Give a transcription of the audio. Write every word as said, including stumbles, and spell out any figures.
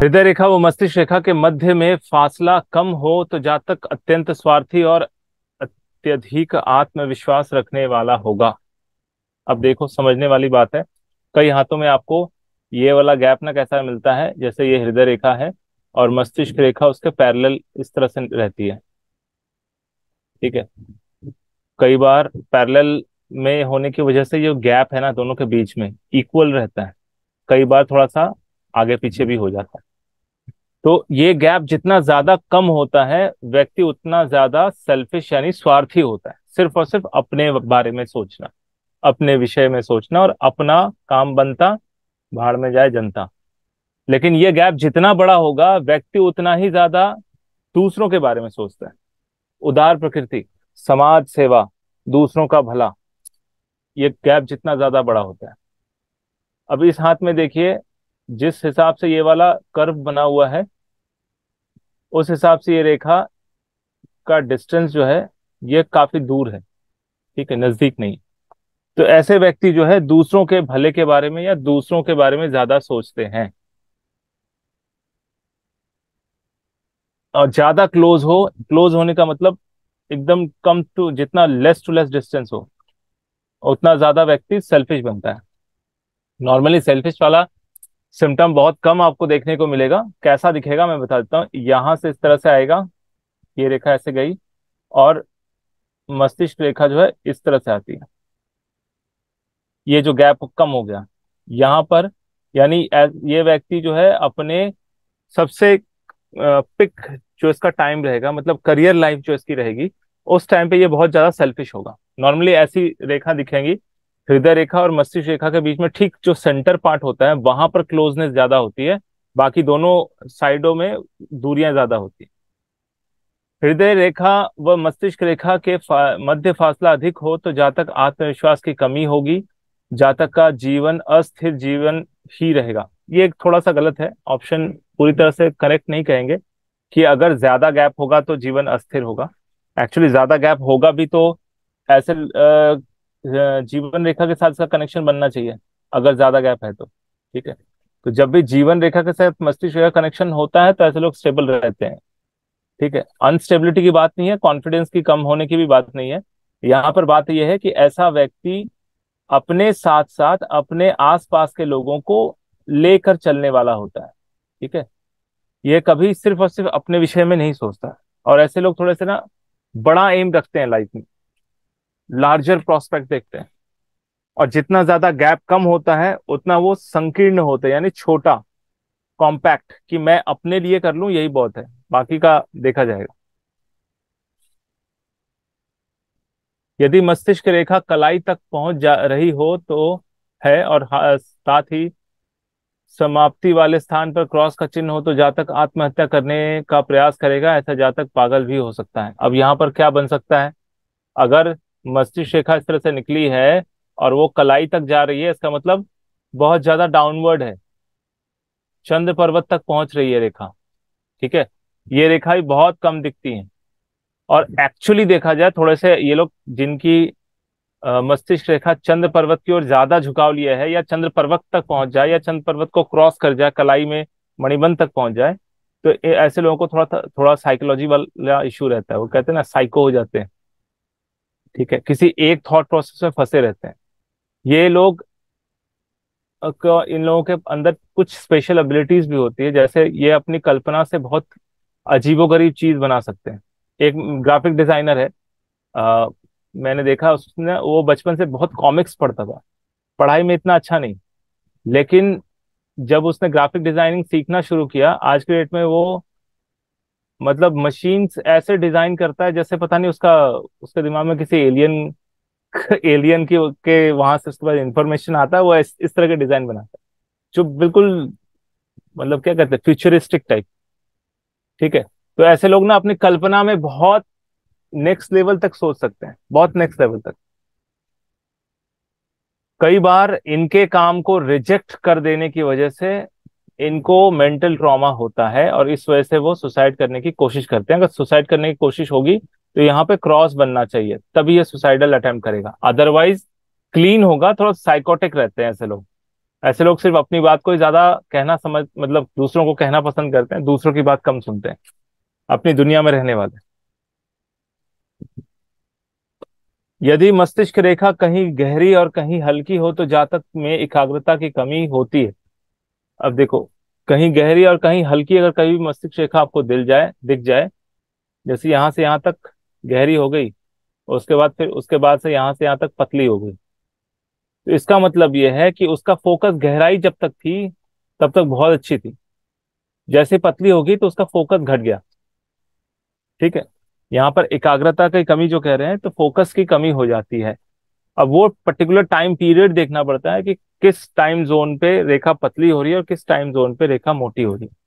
हृदय रेखा व मस्तिष्क रेखा के मध्य में फासला कम हो तो जातक अत्यंत स्वार्थी और अत्यधिक आत्मविश्वास रखने वाला होगा। अब देखो, समझने वाली बात है। कई हाथों में आपको ये वाला गैप ना कैसा मिलता है, जैसे ये हृदय रेखा है और मस्तिष्क रेखा उसके पैरेलल इस तरह से रहती है। ठीक है, कई बार पैरेलल में होने की वजह से जो गैप है ना दोनों के बीच में इक्वल रहता है, कई बार थोड़ा सा आगे पीछे भी हो जाता है। तो ये गैप जितना ज्यादा कम होता है, व्यक्ति उतना ज्यादा सेल्फिश यानी स्वार्थी होता है। सिर्फ और सिर्फ अपने बारे में सोचना, अपने विषय में सोचना और अपना काम बनता, भाड़ में जाए जनता। लेकिन ये गैप जितना बड़ा होगा, व्यक्ति उतना ही ज्यादा दूसरों के बारे में सोचता है। उदार प्रकृति, समाज सेवा, दूसरों का भला, ये गैप जितना ज्यादा बड़ा होता है। अब इस हाथ में देखिए, जिस हिसाब से ये वाला कर्व बना हुआ है, उस हिसाब से ये रेखा का डिस्टेंस जो है ये काफी दूर है। ठीक है, नजदीक नहीं। तो ऐसे व्यक्ति जो है दूसरों के भले के बारे में या दूसरों के बारे में ज्यादा सोचते हैं। और ज्यादा क्लोज हो, क्लोज होने का मतलब एकदम कम टू, जितना लेस टू लेस डिस्टेंस हो उतना ज्यादा व्यक्ति सेल्फिश बनता है। नॉर्मली सेल्फिश वाला सिम्टम बहुत कम आपको देखने को मिलेगा। कैसा दिखेगा मैं बता देता हूँ। यहां से इस तरह से आएगा, ये रेखा ऐसे गई और मस्तिष्क रेखा जो है इस तरह से आती है। ये जो गैप कम हो गया यहाँ पर, यानी ऐ- ये व्यक्ति जो है अपने सबसे पिक जो इसका टाइम रहेगा, मतलब करियर लाइफ जो इसकी रहेगी, उस टाइम पे ये बहुत ज्यादा सेल्फिश होगा। नॉर्मली ऐसी रेखा दिखेंगी हृदय रेखा और मस्तिष्क रेखा के बीच में, ठीक जो सेंटर पार्ट होता है वहां पर क्लोजनेस ज्यादा होती है, बाकी दोनों साइडों में दूरियां ज्यादा होती है। हृदय रेखा व मस्तिष्क रेखा के फा, मध्य फासला अधिक हो तो जातक आत्मविश्वास की कमी होगी, जातक का जीवन अस्थिर जीवन ही रहेगा। ये एक थोड़ा सा गलत है ऑप्शन, पूरी तरह से करेक्ट नहीं कहेंगे कि अगर ज्यादा गैप होगा तो जीवन अस्थिर होगा। एक्चुअली ज्यादा गैप होगा भी तो ऐसे अ, अ, जीवन रेखा के साथ इसका कनेक्शन बनना चाहिए, अगर ज्यादा गैप है तो। ठीक है, तो जब भी जीवन रेखा के साथ मस्तिष्क का कनेक्शन होता है तो ऐसे लोग स्टेबल रहते हैं। ठीक है, अनस्टेबिलिटी की बात नहीं है, कॉन्फिडेंस की कम होने की भी बात नहीं है। यहाँ पर बात यह है कि ऐसा व्यक्ति अपने साथ साथ अपने आसपास के लोगों को लेकर चलने वाला होता है। ठीक है, ये कभी सिर्फ और सिर्फ अपने विषय में नहीं सोचता। और ऐसे लोग थोड़े से ना बड़ा एम रखते हैं लाइफ में, लार्जर प्रोस्पेक्ट देखते हैं। और जितना ज्यादा गैप कम होता है उतना वो संकीर्ण होते हैं, यानी छोटा, कॉम्पैक्ट, कि मैं अपने लिए कर लूं यही बहुत है, बाकी का देखा जाएगा। यदि मस्तिष्क रेखा कलाई तक पहुंच जा रही हो तो है, और हा- साथ ही समाप्ति वाले स्थान पर क्रॉस का चिन्ह हो तो जातक आत्महत्या करने का प्रयास करेगा। ऐसा जातक पागल भी हो सकता है। अब यहाँ पर क्या बन सकता है, अगर मस्तिष्क रेखा इस तरह से निकली है और वो कलाई तक जा रही है, इसका मतलब बहुत ज्यादा डाउनवर्ड है, चंद्र पर्वत तक पहुंच रही है रेखा। ठीक है, ये रेखा भी बहुत कम दिखती है। और एक्चुअली देखा जाए, थोड़े से ये लोग जिनकी अ, मस्तिष्क रेखा चंद्र पर्वत की ओर ज्यादा झुकाव लिया है, या चंद्र पर्वत तक पहुंच जाए या चंद्र पर्वत को क्रॉस कर जाए, कलाई में मणिबंध तक पहुंच जाए, तो ए- ऐसे लोगों को थोड़ा थोड़ा साइकोलॉजी वाला इशू रहता है। वो कहते हैं ना, साइको हो जाते हैं। ठीक है, किसी एक थॉट प्रोसेस में फंसे रहते हैं ये लोग। अ, क- इन लोगों के अंदर कुछ स्पेशल एबिलिटीज भी होती है, जैसे ये अपनी कल्पना से बहुत अजीबोगरीब चीज बना सकते हैं। एक ग्राफिक डिजाइनर है, अ, मैंने देखा उसने, वो बचपन से बहुत कॉमिक्स पढ़ता था, पढ़ाई में इतना अच्छा नहीं, लेकिन जब उसने ग्राफिक डिजाइनिंग सीखना शुरू किया, आज के डेट में वो मतलब मशीन्स ऐसे डिजाइन करता है जैसे पता नहीं उसका उसके दिमाग में किसी एलियन एलियन की के वहां से उसके बाद इंफॉर्मेशन आता है, वो इस, इस तरह के डिजाइन बनाता है जो बिल्कुल, मतलब क्या कहते हैं, फ्यूचरिस्टिक टाइप। ठीक है, तो ऐसे लोग ना अपनी कल्पना में बहुत नेक्स्ट लेवल तक सोच सकते हैं, बहुत नेक्स्ट लेवल तक। कई बार इनके काम को रिजेक्ट कर देने की वजह से इनको मेंटल ट्रॉमा होता है और इस वजह से वो सुसाइड करने की कोशिश करते हैं। अगर सुसाइड करने की कोशिश होगी तो यहाँ पे क्रॉस बनना चाहिए, तभी ये सुसाइडल अटेम्प्ट करेगा। अदरवाइज क्लीन होगा। थोड़ा साइकोटिक रहते हैं ऐसे लोग, ऐसे लोग सिर्फ अपनी बात को ही ज्यादा कहना समझ, मतलब दूसरों को कहना पसंद करते हैं, दूसरों की बात कम सुनते हैं, अपनी दुनिया में रहने वाले। यदि मस्तिष्क रेखा कहीं गहरी और कहीं हल्की हो तो जातक में एकाग्रता की कमी होती है। अब देखो, कहीं गहरी और कहीं हल्की, अगर कहीं भी मस्तिष्क रेखा आपको दिल जाए दिख जाए, जैसे यहाँ से यहाँ तक गहरी हो गई, और उसके बाद फिर उसके बाद से यहाँ से यहाँ तक पतली हो गई, तो इसका मतलब यह है कि उसका फोकस, गहराई जब तक थी तब तक बहुत अच्छी थी, जैसे पतली होगी तो उसका फोकस घट गया। ठीक है। यहाँ पर एकाग्रता की कमी जो कह रहे हैं, तो फोकस की कमी हो जाती है। अब वो पर्टिकुलर टाइम पीरियड देखना पड़ता है कि किस टाइम जोन पे रेखा पतली हो रही है और किस टाइम जोन पे रेखा मोटी हो रही है।